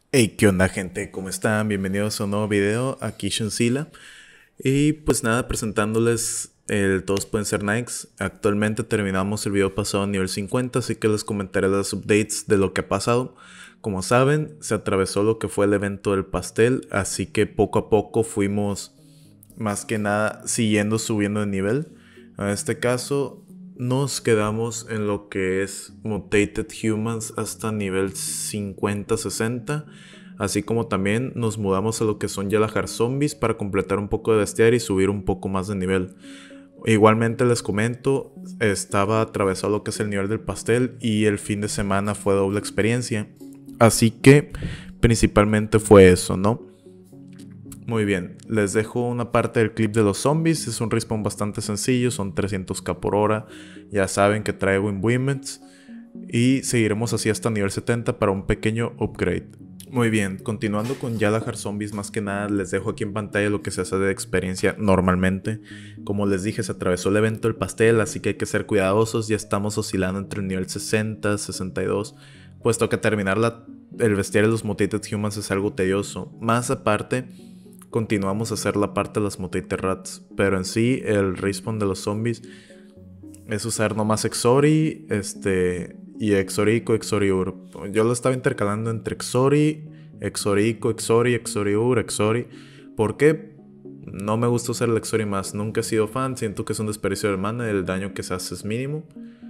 Hey, ¿qué onda, gente? ¿Cómo están? Bienvenidos a un nuevo video, aquí Shunsila. Y pues nada, presentándoles el Todos Pueden Ser Nikes. Actualmente terminamos el video pasado a nivel 50, así que les comentaré las updates de lo que ha pasado. Como saben, se atravesó lo que fue el evento del pastel, así que poco a poco fuimos más que nada subiendo de nivel. En este caso, nos quedamos en lo que es Mutated Humans hasta nivel 50-60. Así como también nos mudamos a lo que son Yelahar Zombies para completar un poco de bestiario y subir un poco más de nivel. Igualmente les comento, estaba atravesado lo que es el nivel del pastel y el fin de semana fue doble experiencia. Así que principalmente fue eso, ¿no? Muy bien, les dejo una parte del clip de los zombies. Es un respawn bastante sencillo, son 300k por hora. Ya saben que trae win women's. Y seguiremos así hasta nivel 70 para un pequeño upgrade. Muy bien, continuando con Yalahar Zombies, más que nada les dejo aquí en pantalla lo que se hace de experiencia normalmente. Como les dije, se atravesó el evento del pastel, así que hay que ser cuidadosos. Ya estamos oscilando entre el nivel 60, 62, puesto que terminar el bestiario de los Mutated Humans es algo tedioso. Más aparte, continuamos a hacer la parte de las Mutated Rats, pero en sí el respawn de los zombies es usar nomás Exori, y Exorico, Exoriur. Yo lo estaba intercalando entre Exori, Exorico, Exori, Exoriur, Exori. ¿Por qué? No me gusta usar el Exori más. Nunca he sido fan. Siento que es un desperdicio de mana. El daño que se hace es mínimo.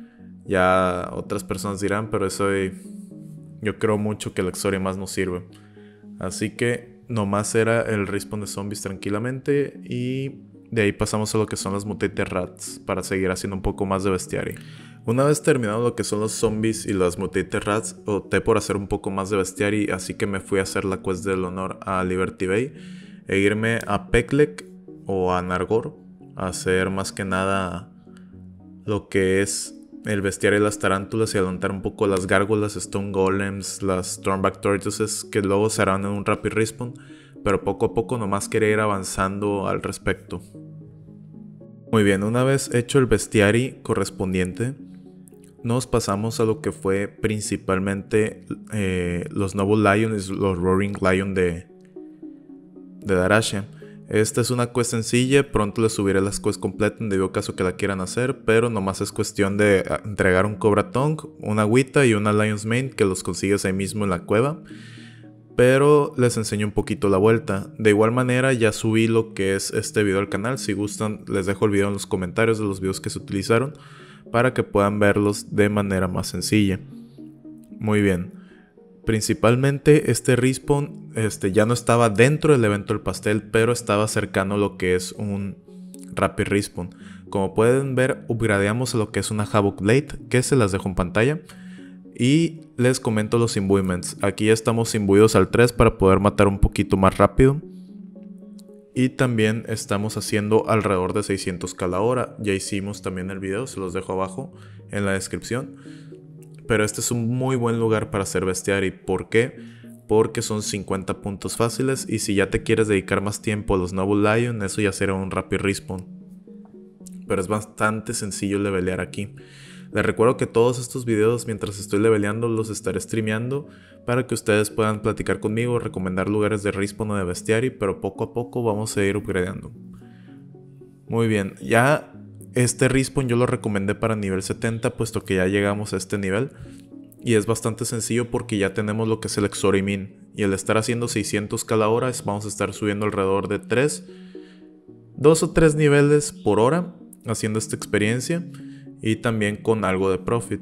Ya otras personas dirán, pero yo creo mucho que el Exori más no sirve. Así que nomás era el respawn de zombies tranquilamente. Y de ahí pasamos a lo que son las Mutated Rats para seguir haciendo un poco más de bestiario. Una vez terminado lo que son los zombies y las Mutated Rats, opté por hacer un poco más de bestiario, así que me fui a hacer la quest del honor a Liberty Bay e irme a Peklek o a Nargor a hacer más que nada lo que es el bestiario de las tarántulas y adelantar un poco las gárgolas, Stone Golems, las Stormback Tortoises, que luego se harán en un rapid respawn, pero poco a poco nomás quería ir avanzando al respecto. Muy bien, una vez hecho el bestiario correspondiente, nos pasamos a lo que fue principalmente los Noble Lion y los Roaring Lion de Darasha. Esta es una quest sencilla, pronto les subiré las quests completas en debido caso que la quieran hacer, pero nomás es cuestión de entregar un Cobra Tongue, una agüita y una Lion's Mane que los consigues ahí mismo en la cueva. Pero les enseño un poquito la vuelta. De igual manera ya subí lo que es este video al canal. Si gustan les dejo el video en los comentarios de los videos que se utilizaron para que puedan verlos de manera más sencilla. Muy bien. Principalmente este respawn ya no estaba dentro del evento del pastel, pero estaba cercano a lo que es un rapid respawn. Como pueden ver, upgradeamos a lo que es una Havoc Blade, que se las dejo en pantalla. Y les comento los imbuements. Aquí ya estamos imbuidos al 3 para poder matar un poquito más rápido. Y también estamos haciendo alrededor de 600k la hora. Ya hicimos también el video, se los dejo abajo en la descripción. Pero este es un muy buen lugar para hacer bestiario. ¿Por qué? Porque son 50 puntos fáciles. Y si ya te quieres dedicar más tiempo a los Noble Lion, eso ya será un rapid respawn. Pero es bastante sencillo levelear aquí. Les recuerdo que todos estos videos mientras estoy leveleando los estaré streameando para que ustedes puedan platicar conmigo, recomendar lugares de respawn o de bestiario, pero poco a poco vamos a ir upgradeando. Muy bien, ya este respawn yo lo recomendé para nivel 70 puesto que ya llegamos a este nivel y es bastante sencillo porque ya tenemos lo que es el Exorimin y al estar haciendo 600 cada hora vamos a estar subiendo alrededor de 2 o 3 niveles por hora haciendo esta experiencia. Y también con algo de profit.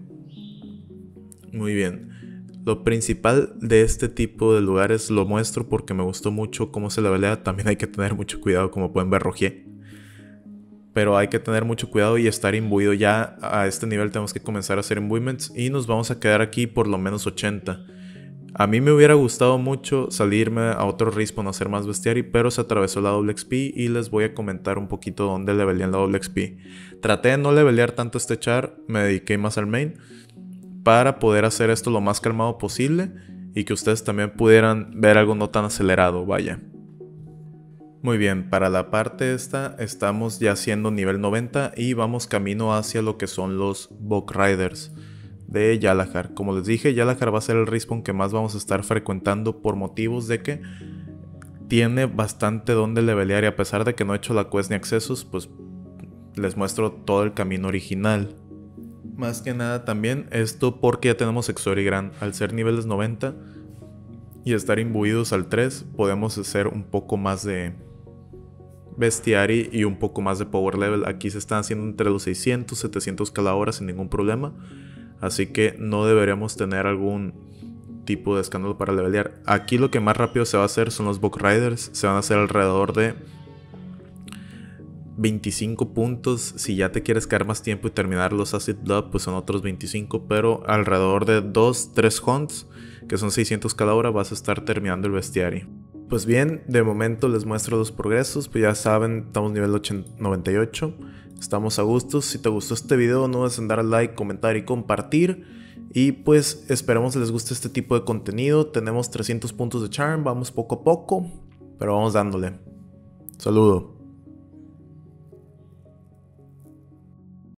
Muy bien. Lo principal de este tipo de lugares lo muestro porque me gustó mucho cómo se levelea. También hay que tener mucho cuidado, como pueden ver, rojié. Pero hay que tener mucho cuidado y estar imbuido. Ya a este nivel tenemos que comenzar a hacer imbuements. Y nos vamos a quedar aquí por lo menos 80. A mí me hubiera gustado mucho salirme a otro respawn a hacer más bestiario, pero se atravesó la doble XP y les voy a comentar un poquito dónde leveleé en la doble XP. Traté de no levelear tanto este char, me dediqué más al main para poder hacer esto lo más calmado posible y que ustedes también pudieran ver algo no tan acelerado, vaya. Muy bien, para la parte esta estamos ya haciendo nivel 90 y vamos camino hacia lo que son los Bog Riders. de Yalahar. Como les dije, Yalahar va a ser el respawn que más vamos a estar frecuentando por motivos de que tiene bastante donde levelear, y a pesar de que no he hecho la quest ni accesos, pues les muestro todo el camino original. Más que nada también esto porque ya tenemos Exorigran. Al ser niveles 90 y estar imbuidos al 3, podemos hacer un poco más de bestiary y un poco más de power level. Aquí se están haciendo entre los 600 700 cada hora sin ningún problema, así que no deberíamos tener algún tipo de escándalo para levelear. Aquí lo que más rápido se va a hacer son los Bug Riders. Se van a hacer alrededor de 25 puntos. Si ya te quieres quedar más tiempo y terminar los Acid Blood, pues son otros 25, pero alrededor de 2-3 hunts, que son 600 cada hora, vas a estar terminando el bestiario. Pues bien, de momento les muestro los progresos. Pues ya saben, estamos nivel 98, estamos a gusto. Si te gustó este video, no dudes en dar like, comentar y compartir. Y pues esperemos les guste este tipo de contenido. Tenemos 300 puntos de charm, vamos poco a poco, pero vamos dándole. Saludo.